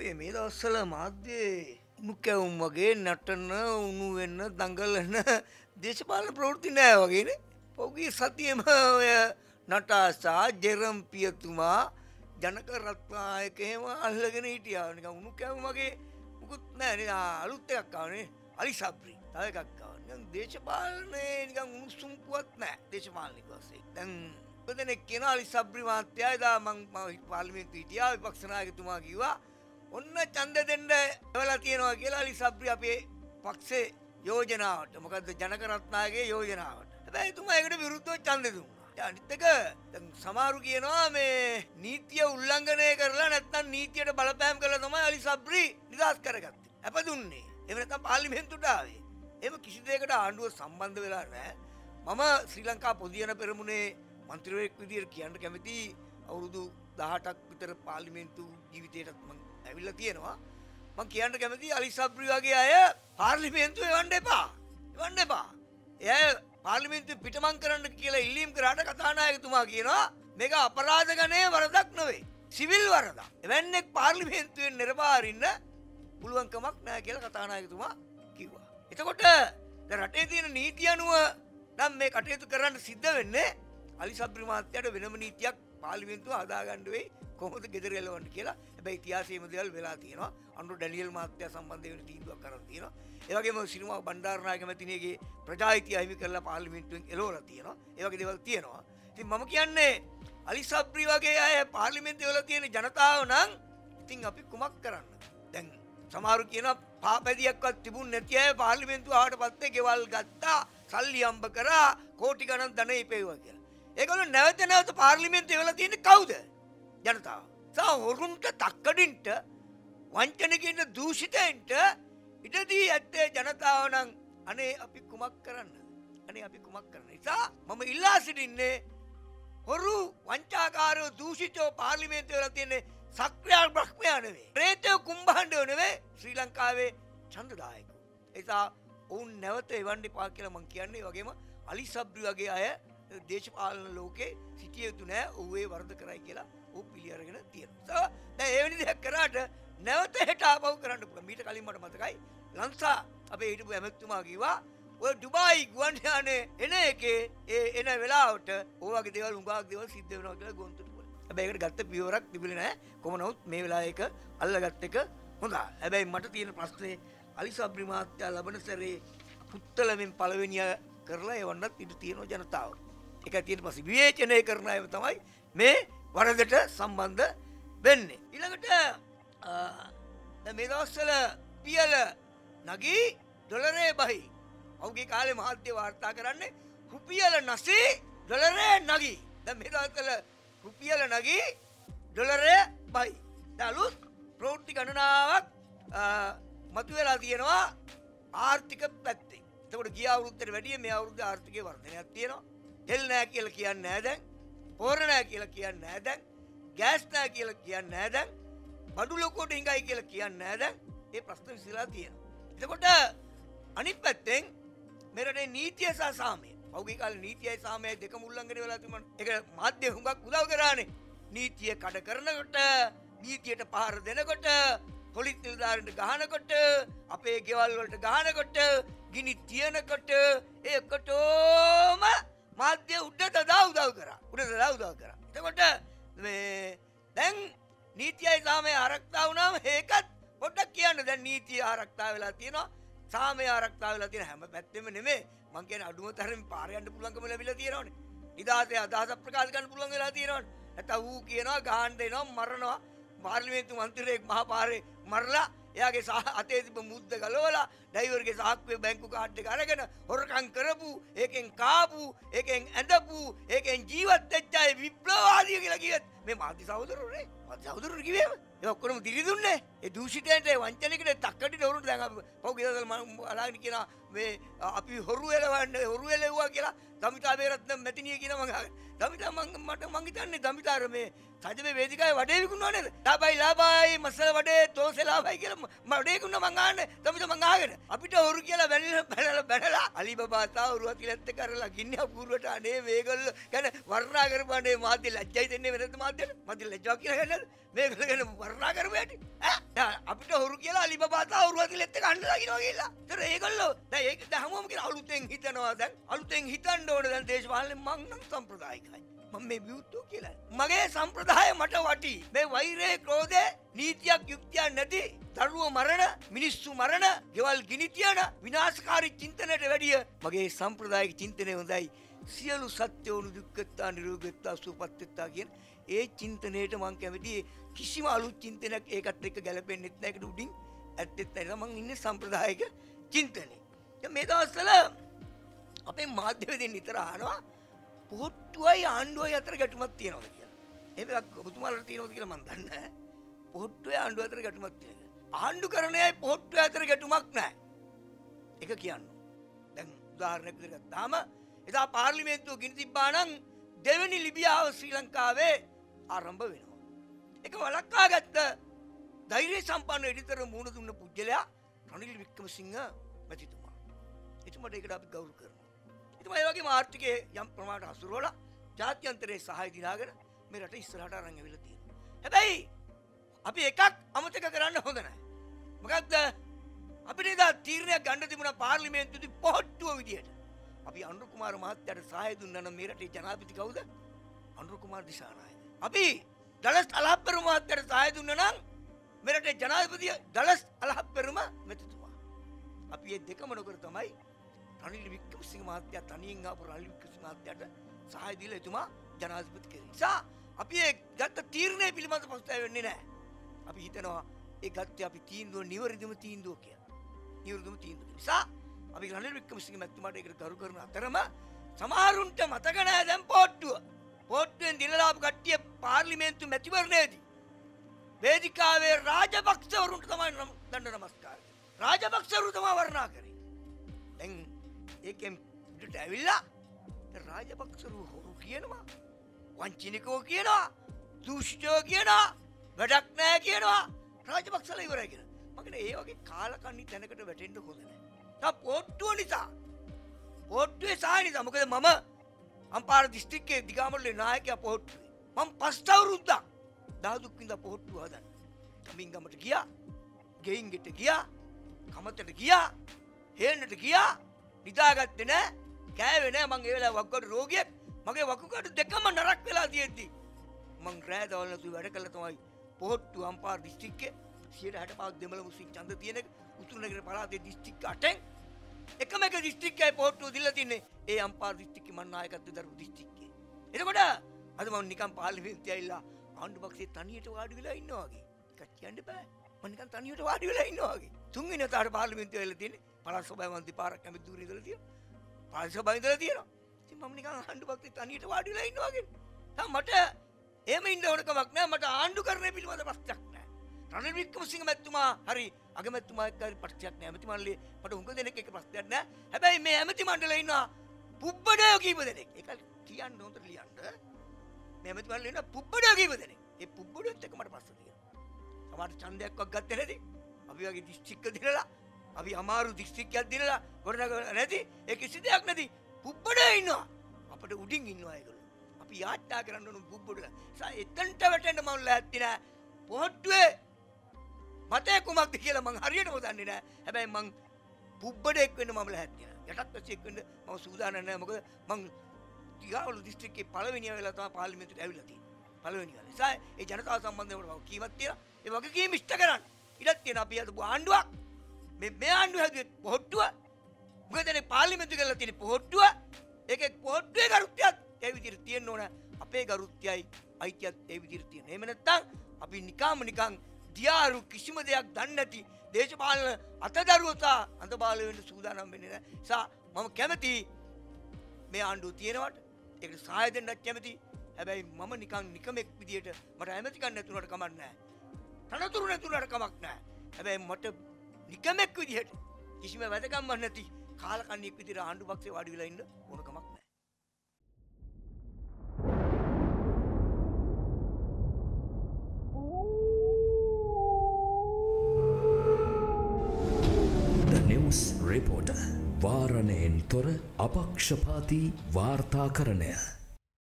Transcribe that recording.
අපේ මේ දවස්වල මාධ්‍යයේ මුකැවුම් වගේ නටන උණු වෙන්න දඟලන දේශපාලන ප්‍රවෘත්ති නෑ වගේනේ. පොගී සතියෙම ඔය නටාසා ජෙරම් පියතුමා ජනක රත්නායක එහෙම අල්ලගෙන හිටියා. නිකන් උණු කැවුම් වගේ මුකුත් නෑ නේ. අලුත් එකක් ආවනේ. අලි සබ්රි. තව එකක් ආවා. නිකන් දේශපාලනේ නිකන් උණුසුම්කුවක් නෑ දේශපාලනික වශයෙන්. දැන් දෙනෙක් කියන අලි සබ්රි මහත්තයා එදා මම පාර්ලිමේන්තුවේ හිටියා විපක්ෂ නායකතුමා කිව්වා ඔන්න ඡන්ද දෙන්න එවලා තියෙනවා කියලා අලි සබ්රි අපේ පක්ෂේ යෝජනාවට. මොකද්ද ජනක රත්නායකගේ යෝජනාවට. හැබැයි එතුමා ඒකට විරුද්ධව ඡන්ද දුන්නා. අනිත් එක දැන් සමහරු කියනවා මේ නීතිය උල්ලංඝනය කරලා නැත්නම් නීතියට බලපෑම් කළා තමයි අලි සබ්රි නිදහස් කරගත්තේ. අප දුන්නේ. එහෙම නැත්නම් පාර්ලිමේන්තුවට ආවේ. එහෙම කිසි දෙයකට ආණ්ඩුව සම්බන්ධ වෙලා නැහැ. මම ශ්‍රී ලංකා පොදියන පෙරමුණේ මන්ත්‍රීවරයෙක් විදියට කියන්න කැමති අවුරුදු 18ක් විතර පාර්ලිමේන්තු ජීවිතේටත් මම ඇවිල්ලා තියෙනවා. මම කියන්න කැමති අලි සබ්රි වගේ අය පාර්ලිමේන්තුවේ එවන්න එපා. එවන්න එපා. එයා පාර්ලිමේන්තුවේ පිටමං කරන්න කියලා ඉල්ලීම් කරාට කතානායකතුමා කියනවා මේක අපරාධ ගණයේ වරදක් නෙවෙයි. සිවිල් වරදක්. එවැන්නෙක් පාර්ලිමේන්තුවේ නිරපාරින්න පුළුවන් කමක් නැහැ කියලා කතානායකතුමා කිව්වා. එතකොට දැන් රටේ තියෙන නීතිය අනුව නම් මේ කටයුතු කරන්න සිද්ධ වෙන්නේ අලි සබ්රි මහත්තයාට වෙනම නීතියක් පාර්ලිමේන්තුව හදාගන්න වෙයි කොහොමද ගෙදර එලවන්න කියලා. හැබැයි ඉතිහාසයේම දේවල් වෙලා තියෙනවා. අනුර ඩැනියල් මහත්තයා සම්බන්ධ වෙන තීන්දුවක් කරන් තියෙනවා. ඒ වගේම සිරිමා බණ්ඩාරනායක මැතිණියගේ ප්‍රජාහිතය අහිමි කරලා පාර්ලිමේන්තුවෙන් එලවලා තියෙනවා. ඒ වගේ දේවල් තියෙනවා. ඉතින් මම කියන්නේ අලි සබ්රි වගේ අය පාර්ලිමේන්තුවේ වල තියෙන ජනතාව නම් ඉතින් අපි කුමක් කරන්න? දැන් සමහරු කියනවා පාපැදියක්වත් තිබුණ නැති අය පාර්ලිමේන්තුව ආවට පස්සේ ගෙවල් ගත්තා, සල්ලි හම්බ කරා, කෝටි ගණන් ධනෙ ඉපෙව්වා කියලා. ඒගොල්ලෝ නැවත පාර්ලිමේන්තුවේ වෙලා තියෙන්නේ කවුද? ජනතාව. හොරුන්ට තක්කඩින්ට වංචනිකින්ට දූෂිතයින්ට ඉඩදී ඇත්තේ ජනතාව නම් අනේ අපි කුමක් කරන්න? අනේ අපි කුමක් කරන්න? නිසා මම ඉල්ලා සිටින්නේ හොරු වංචාකාරෝ දූෂිතෝ පාර්ලිමේන්තුවේ වෙලා තියෙන්නේ සක්‍රිය බ්‍රහ්මයා නෙවෙයි. ප්‍රේතයෝ කුම්භාණ්ඩයෝ නෙවෙයි. ශ්‍රී ලංකාවේ ඡන්දදායකෝ. ඒසා ඔවුන් නැවත එවන්න එපා කියලා මම කියන්නේ. ඒ වගේම අලි සබ්රි වගේ අය දේශපාලන ලෝකේ සිටිය යුතු නෑ. ඔව් ඒ වරද කරයි කියලා ඔව් පිළි අරගෙන තියෙනවා. දැන් ඒ වෙනි දෙයක් කරාට නැවත හෙට ආපහු කරන්න පුළුවන්. මීට කලින් මට මතකයි ලංසා අපේ හිටපු ඇමතුමා කිව්වා ඔය ඩුබායි ගුවන් යානේ එන එකේ ඒ එන වෙලාවට ඔය වගේ දේවල් උඟාක් දේවල් සිද්ධ වෙනවා කියලා ගොන්තුට වල. හැබැයි ඒකට ගත්ත පියවරක් තිබුණේ නැහැ. කොහොම නමුත් මේ වෙලාවේ ඒක අල්ලගත් එක හොඳයි. හැබැයි මට තියෙන ප්‍රශ්නේ අලි සබ්රි මහත්තයා ලබන සැරේ පුත්තලමින් පළවෙනිය කරලා එවන්නත් ඉඩ තියෙනවා ජනතාව. ඒක තියෙන පස්සේ විවේචනය කරන අය තමයි මේ වරදට සම්බන්ධ වෙන්නේ. ඊළඟට දැන් මේ දවස්වල පියල නගී ඩොලරේ බහි. ඔහුගේ කාලේ මාධ්‍ය වාර්තා කරන්නේ රුපියල නැසී ඩොලරේ නගී. දැන් මේ දවස්වල රුපියල නගී ඩොලරේ බහි. දලුත් ප්‍රවෘත්ති ගණනාවක් මතුවලා තියෙනවා ආර්ථික පැත්තේ. එතකොට ගිය අවුරුද්දට වැඩිය මේ අවුරුද්දේ ආර්ථිකයේ වර්ධනයක් තියෙනවා. තෙල් නෑ කියලා කියන්නේ නෑ දැන්. පොර නෑ කියලා කියන්නේ නෑ දැන්. ගෑස් නෑ කියලා කියන්නේ නෑ දැන්. බඩු ලොකුවට හිඟයි කියලා කියන්නේ නෑ දැන්. මේ ප්‍රශ්න විසඳලා තියෙනවා. එතකොට අනිත් පැත්තෙන් මේ රටේ නීතිය සහ සාමය. පෞද්ගලික කාලේ නීතියයි සාමයයි දෙකම උල්ලංඝනය වෙලා තිබුණා. ඒක මාධ්‍ය හුඟක් උදව් කරානේ. නීතිය කඩ කරනකොට, නීතියට පහර දෙනකොට, පොලිස් නිලධාරීන්ට ගහනකොට, අපේ ගෙවල් වලට ගහනකොට, ගිනි තියනකොට ඒකටම මාධ්‍ය උඩට උදව් කරා. එතකොට මේ දැන් නීතියයි සාමය ආරක්ෂා වුණාම ඒකත් පොඩ්ඩක් කියන්න. දැන් නීතිය ආරක්ෂා වෙලා තියෙනවා, සාමය ආරක්ෂා වෙලා තියෙන හැම පැත්තෙම නෙමෙයි. මං කියන්නේ අඩුම තරමින් පාර යන්න පුළුවන්කම ලැබිලා තියෙනවනේ. නිදාසේ අදහස ප්‍රකාශ කරන්න පුළුවන් වෙලා තියෙනවනේ. නැත්නම් ඌ කියනවා ගහන්න එනවා මරනවා. පාර්ලිමේන්තු මන්ත්‍රීයෙක් මහා පාරේ මරලා එයාගේ අතේ තිබ්බ මුද්ද ගලවලා ඩ්‍රයිවර්ගේ සාක්කුවේ බැංකු කාඩ් එක අරගෙන හොරකම් කරපු, ඒකෙන් කාපු, ඒකෙන් ඇඳපු, ඒකෙන් ජීවත් වෙච්ච අය විප්ලවවාදී කියලා කිව්වත් මේ මාධ්‍ය සහෝදරවරුනේ. මාධ්‍ය සහෝදරවරු කිව්වේම ඒ ඔක්කොම දිලි දුන්නේ. ඒ දූෂිතයන්ට වංචනිකට තක්කඩිට හොරුන්ට දැන් අපි පෞද්ගලික දවල් මම අලාගෙන කියනවා මේ අපි හොරු එලවුවා කියලා දමිතා බේරත්න මැතිණිය කියන මම දමිතා මං හිතන්නේ දමිතාර මේ සජිබේ වේදිකාවේ වඩේ විකුණනවා නේද? ලාභයි මසල වඩේ තෝසේ ලාභයි කියලා වඩේ විකුණන මං ආන්නේ දමිතා මං ආගෙන අපිට හොරු කියලා බැනලා අලිබබා තා හොරුවත් කියලාත් කරලා ගින්න අපූර්වට අනේ මේගොල්ලෝ ගැන වර්ණනා කරපන්නේ මාධ්‍ය ලැජ්ජයි දෙන්නේ වෙනද මාධ්‍යට? මාධ්‍ය ලැජ්ජාව කියලා ගන්නද? මේගොල්ලෝ ගැන වර්ණනා කරපු ඇටි අලි බබා තවුරුවත් ලෙත් එක අඬලා ගිනවා කියලා. ඒතර ඒගොල්ලෝ දැන් ඒක හැමෝම කියන අලුතෙන් හිතනවා දැන්. අලුතෙන් හිතන්න ඕන දැන් දේශපාලනේ මං නම් සම්ප්‍රදායිකයි. මම මේ විවුර්තෝ කියලා. මගේ සම්ප්‍රදාය මට වටි. මේ වෛරය, ක්‍රෝධය, නීතියක් යුක්තියක් නැති දරුවෝ මරණ, මිනිස්සු මරණ, ගෙවල් ගිනි තියන විනාශකාරී චින්තනයට වැඩිය මගේ සම්ප්‍රදායික චින්තනය හොඳයි. සියලු සත්‍යෝනු දුක්ඛත්තා නිරෝගත්තා සුවපත්ත්තා කියන ඒ චින්තනයට මං කැමති. කිසිම අලුත් චින්තනයක් ඒකට එක්ක ගැලපෙන්නේ නැහැ. ඒකට උඩින් ඇත්තෙත් නැහැ. මං ඉන්නේ සම්ප්‍රදායික චින්තනේ. දැන් මේ දවස්වල අපේ මාධ්‍යවේදීන් නිතර අහනවා පොහොට්ටුවයි ආණ්ඩුවයි අතර ගැටුමක් තියෙනවද කියලා. ඒක ඔබතුමාලට තියෙනවද කියලා මං දන්නේ නැහැ. පොහොට්ටුවයි ආණ්ඩුව අතර ගැටුමක් තියෙනවා. ආණ්ඩුකරණයයි පොහොට්ටුවයි අතර ගැටුමක් නැහැ. ඒක කියන්න. දැන් උදාහරණයක් විදිහට ගත්තාම එදා පාර්ලිමේන්තුව ගිනි තිබ්බා නම් දෙවෙනි ලිබියාව ශ්‍රී ලංකාවේ ආරම්භ වෙනවා. ඒක වළක්වා ගත්ත ධෛර්ය සම්පන්න එඩිතර මුණ දුන්න පුජ්‍යලයා රනිල් වික්‍රමසිංහ මැතිතුමා. එතුමාට ඒකට අපි ගෞරව කරනවා. එතුමා ඒ වගේම ආර්ථිකයේ යම් ප්‍රමාණයට හසුරුවලා ජාත්‍යන්තරයේ සහාය දිනාගෙන මේ රට ඉස්සරහට අරන් ඇවිල්ලා තියෙනවා. හැබැයි අපි එකක් අමතක කරන්න හොඳ නැහැ. මොකක්ද? අපිට එදා තීරණයක් ගන්න තිබුණා පාර්ලිමේන්තුවේ පොහොට්ටුව විදියට. අපි අනුර කුමාර මහත්තයාට සහාය දුන්නා නම් මේ රටේ ජනාධිපති කවුද? අනුර කුමාර දිසානායක. අපි දලස් අලහප්පෙරුම මහත්තයාට සහාය දුන්නා නම් මේ රටේ ජනාධිපති දලස් අලහප්පෙරුම මැතිතුමා. අපි මේ දෙකම නොකර තමයි රනිල් වික්‍රමසිංහ මහත්තයා තනියෙන් ආපු රනිල් වික්‍රමසිංහ මහත්තයාට සහාය දීලා එතුමා ජනාධිපති කෙරේ. නිසා අපි ඒ ගත්ත තීරණය පිළිබඳව පසුතැවෙ වෙන්නේ නැහැ. අපි හිතනවා ඒ ගත්තේ අපි තීන්දුව නිවැරදිම තීන්දුව කියලා. නිවැරදිම තීන්දුව. නිසා අපි රනිල් වික්‍රමසිංහ මැතිතුමාට ඒකට ගරු කරන අතරම සමහරුන්ට මතක නැහැ දැන් පොට්ටුව. පොට්ටුවෙන් දිනලා ආපු කට්ටිය පාර්ලිමේන්තු මැතිවරණයේදී වේදිකාවේ රාජපක්ෂවරුන්ට තමයි දඬු නමස්කාර කරේ. රාජපක්ෂවරු තමයි වර්ණනා කරේ. දැන් ඒකෙන් පිටට ඇවිල්ලා රාජපක්ෂවරු හොරු කියනවා, වංචනිකෝ කියනවා, දුෂ්ටයෝ කියනවා, වැඩක් නැහැ කියනවා. රාජපක්ෂලා ඉවරයි කියලා. මම ඒ වගේ කාලකන්ණි තැනකට වැටෙන්න හොඳ නැහැ. පොට්ටුව නිසා පොට්ටුවේ සාය නිසා මොකද මම අම්පාර දිස්ත්‍රික්කයේ දිගාමල්ලේ නායකයා පොට්ටුවේ මම 5 අවුරුද්දක් දාදුක් වින්දා පොට්ටුව හදන්න. කමින්ගමට ගියා, ගෙයින් ගෙට ගියා, කමතට ගියා, හේන්නට ගියා, නිදාගත්තේ නෑ, කෑවේ නෑ. මං ඒ වෙලාව වකුගඩු රෝගියෙක්. මගේ වකුගඩු දෙකම නරක් වෙලා තියෙද්දි මං රෑ දවල් නැතුව වැඩ කළා තමයි පොට්ටුව අම්පාර දිස්ත්‍රික්කයේ 65% දෙමළ මුස්ලිම් ඡන්ද තියෙන උතුරුනගර පළාතේ දිස්ත්‍රික්ක 8න් එකම එක දිස්ත්‍රික්කයයි පොට්ටුව දීලා තින්නේ ඒ අම්පාර දිස්ත්‍රික්කේ මන් නායකත්වයේ දරපු දිස්ත්‍රික්කේ. එතකොට අද මම නිකන් පාර්ලිමේන්තුවේ ඇවිල්ලා ආණ්ඩු පක්ෂයේ තනියට වාඩි වෙලා ඉන්නවා වගේ. එකක් කියන්න බෑ. මම නිකන් තනියට වාඩි වෙලා ඉන්නවා වගේ. තුන්වෙනි වතාවට පාර්ලිමේන්තුවේ ඇවිල්ලා තියෙන්නේ පළාත් සභාවේ මන්ත්‍රී පාරක් කැමති දුරේ ඉඳලා තියෙනවා. පළාත් සභාවේ ඉඳලා තියෙනවා. ඉතින් මම නිකන් ආණ්ඩු පක්ෂයේ තනියට වාඩි වෙලා ඉන්නවා වගේ. දැන් මට එහෙම ඉන්න ඕන කමක් නෑ. මට ආණ්ඩුකරණය පිළිබඳ ප්‍රශ්නයක් නෑ. රනිල් වික්‍රමසිංහ මැතිතුමා හරි අගමැතිතුමා එක්ක හරි ප්‍රශ්නයක් නෑ. ඇමති මණ්ඩලයේ මට හුඟ දෙනෙක් එක්ක ප්‍රශ්නයක් නෑ. හැබැයි මේ ඇමති මණ්ඩලයේ ඉන්නවා පුබ්බඩයෝ කීප දෙනෙක්. ඒක කියන්න හොඳට ලියන්න. මේ ඇමති මණ්ඩලයේ ඉන්න පුබ්බඩයෝ කීප දෙනෙක්. ඒ පුබ්බඩයොත් එක්ක මට ප්‍රශ්න තියෙනවා. සමහරට ඡන්දයක්වත් ගත්තේ නැති. අපි වගේ දිස්ත්‍රික්ක දිනලා අපි අමාරු දිස්ත්‍රික්කයක් දිනලා ගොඩනගලා නැති. ඒ කිසි දෙයක් නැති පුබ්බඩයෝ ඉන්නවා. අපිට උඩින් ඉන්නවා ඒගොල්ලෝ. අපි යාත්‍රා කරන්න ඕන පුබ්බඩලා. එතනට වැටෙන්න මම ලෑස්ති නෑ. පොට්ටුවේ මතේ කුමක්ද කියලා මං හරියටම දන්නේ නෑ. හැබැයි මං පුබ්බඩෙක් වෙන්න මම ලෑස්ති නෑ. යටත් වැසියෙක් වෙන්න මම සූදානම් නෑ. මොකද මං තිගාවලු දිස්ත්‍රික්කේ පළවෙනි වෙලාව තමයි පාර්ලිමේන්තුවට ඇවිල්ලා තියෙන්නේ. පළවෙනි වෙලාව. නිසා ඒ ජනතාව සම්බන්ධව මම කීමක් තියෙනවා. ඒ වගේ කීම ඉෂ්ට කරන්න. ඉඩක් තියෙන අපි අද ආණ්ඩුවක් මේ ආණ්ඩුව හැදුවේ පොහොට්ටුව. මොකද මේ පාර්ලිමේන්තුව කියලා තියෙන පොහොට්ටුව. ඒකේ පොහොට්ටුවේ ගරුත්වයක් ඒ විදිහට තියෙන්න ඕන. අපේ ගරුත්වයයි අයිතියත් ඒ විදිහට තියෙන. එහෙම නැත්නම් අපි නිකන් දියාරු කිසිම දෙයක් දන්නේ නැති දේශපාලන අතදරුවතා අඳබාල වෙන්න සූදානම් වෙන්නේ නැහැ. නිසා මම කැමති මේ ආණ්ඩුව තියෙනවට ඒකට සහාය දෙන්නත් කැමති. හැබැයි මම නිකමෙක් විදියට මට ඇමතිකම් නැතුණට කමක් නැහැ. තනතුරු නැතුණට කමක් නැහැ. හැබැයි මට නිකමෙක් විදියට කිසිම වැදගත්කමක් නැති කාලකන්ණියෙක් විදියට ආණ්ඩු පක්ෂේ වාඩි වෙලා ඉන්න ඕන කමක් නැහැ. රිපෝටර් වාරණයෙන් තොර අපක්ෂපාතී වාර්තාකරණය